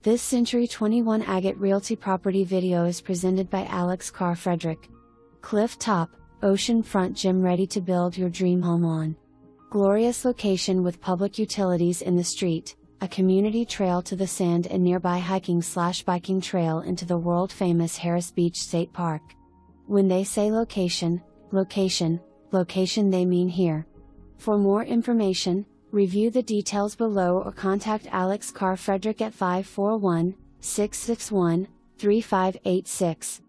This Century 21 Agate Realty property video is presented by Carr-Frederick. Cliff top, ocean front gym ready to build your dream home on. Glorious location with public utilities in the street, a community trail to the sand and nearby hiking/biking trail into the world-famous Harris Beach State Park. When they say location, location, location they mean here. For more information, review the details below or contact Carr-Frederick at 541-661-3586.